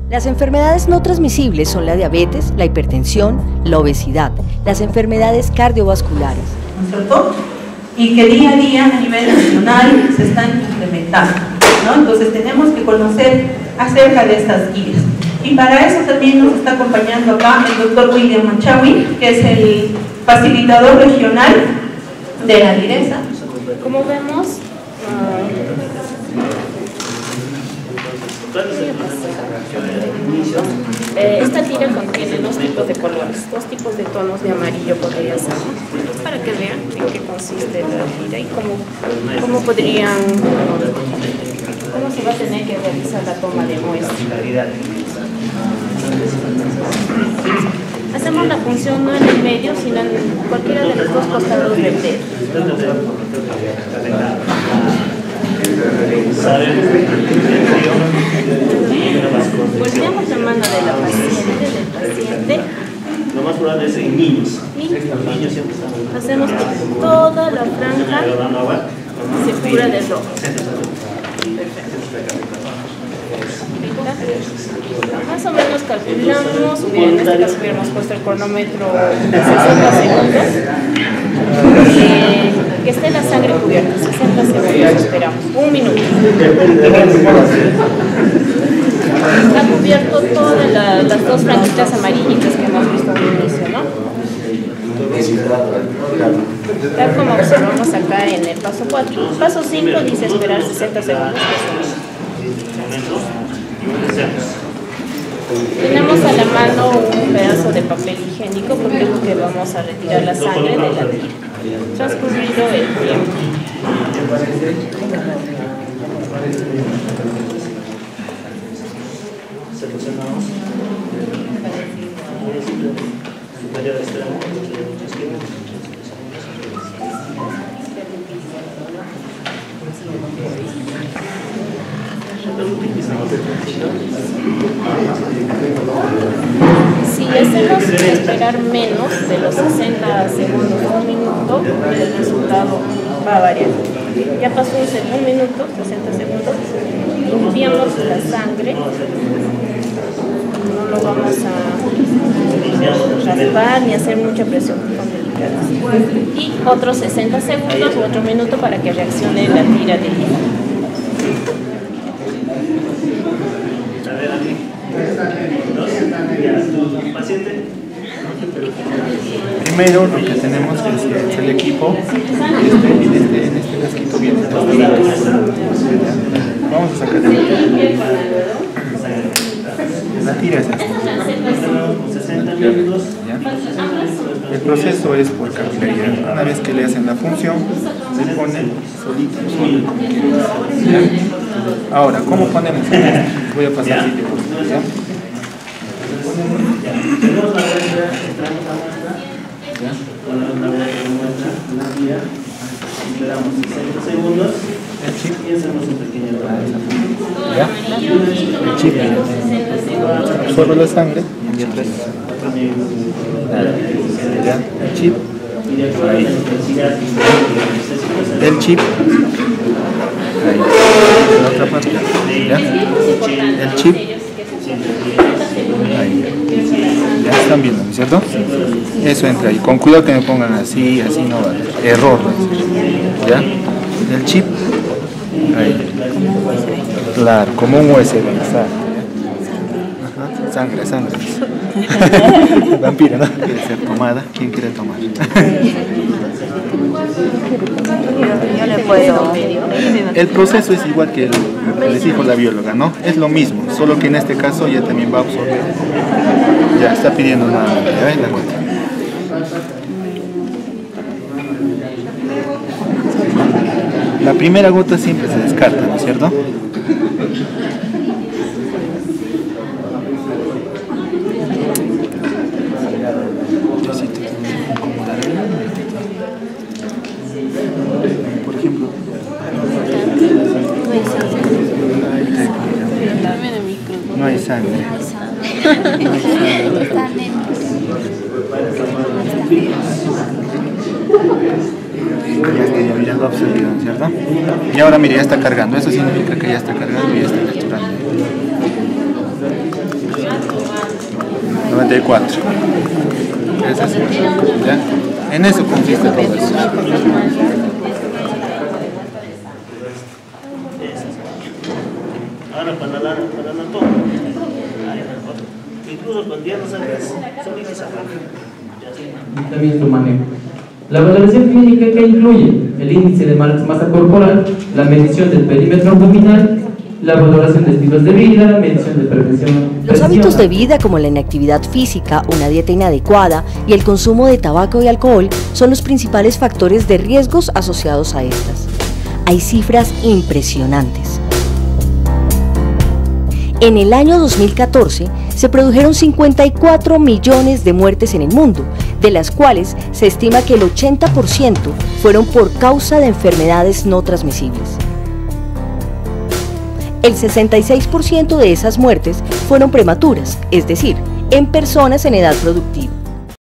Las enfermedades no transmisibles son la diabetes, la hipertensión, la obesidad, las enfermedades cardiovasculares. ¿No es cierto? Y que día a día a nivel nacional se están implementando, ¿no? Entonces tenemos que conocer acerca de estas guías. Y para eso también nos está acompañando acá el doctor William Manchawi, que es el facilitador regional de la DIRESA. Como vemos, esta tira contiene dos tipos de colores, dos tipos de tonos de amarillo podría ser, para que vean en qué consiste la tira y cómo se va a tener que realizar la toma de muestra. Hacemos la función no en el medio, sino en cualquiera de los dos costados del dedo. Volteamos la mano de la paciente, del paciente. Lo más probable es en niños. Hacemos que toda la franja se cubra del ojo. Más o menos calculamos, bien, en este caso hubiéramos puesto el cronómetro de 60 segundos, que esté la sangre cubierta, 60 segundos esperamos, un minuto. Está cubierto todas las dos franjitas amarillitas que hemos visto al inicio, ¿no? Tal como observamos acá en el paso 4. Paso 5 dice esperar 60 segundos, que es un minuto. Tenemos a la mano un pedazo de papel higiénico porque es lo que vamos a retirar la sangre de la tira. Transcurrido el tiempo. Si hacemos esperar menos de los 60 segundos o un minuto, el resultado va a variar. Ya pasó un minuto, 60 segundos, limpiamos la sangre, no lo vamos a raspar ni hacer mucha presión con delicadeza. Y otros 60 segundos u otro minuto para que reaccione la tira de hilo. Primero lo que tenemos es el equipo. En este casquito viene los deditos. Vamos a sacar la tira es esta. El proceso es por capilaridad. Una vez que le hacen la función, se pone solito. Ahora, ¿cómo ponemos esto? Voy a pasar así de vuelta, ¿ya? Esperamos 60 segundos y hacemos un pequeño ¿ya? El chip absorbe la sangre y atrás. ¿Ya? El chip. Ahí. El chip. Ahí. La otra parte. ¿Ya? El chip. Ahí. Ya están viendo, ¿no es cierto? Eso entra ahí. Con cuidado que me pongan así, así no va. Error. ¿Ya? El chip. Ahí. Claro, como un USB. Ajá. Sangre, sangre. Vampiro, ¿no? ¿Quiere ser tomada? ¿Quién quiere tomar? Yo le puedo. El proceso es igual que lo que les dijo la bióloga, ¿no? Es lo mismo, solo que en este caso ya también va a absorber. Ya está pidiendo nada, ya ven la cuenta. La primera gota siempre se descarta, ¿no es cierto? Por ejemplo, no hay sangre. No hay sangre. Ya lo ha absorbido, ¿cierto? Y ahora mire, ya está cargando. Eso significa que ya está cargando y ya está capturando. 94. Es así, ¿ya? En eso consiste todo eso. Ahora para la todo. Incluso cuando ya no sabes, solamente esa también su manejo. La valoración clínica que incluye el índice de masa corporal, la medición del perímetro abdominal, la valoración de estilos de vida, medición de prevención. Los hábitos de vida como la inactividad física, una dieta inadecuada y el consumo de tabaco y alcohol son los principales factores de riesgos asociados a estas. Hay cifras impresionantes. En el año 2014 se produjeron 54 millones de muertes en el mundo, de las cuales se estima que el 80% fueron por causa de enfermedades no transmisibles. El 66% de esas muertes fueron prematuras, es decir, en personas en edad productiva.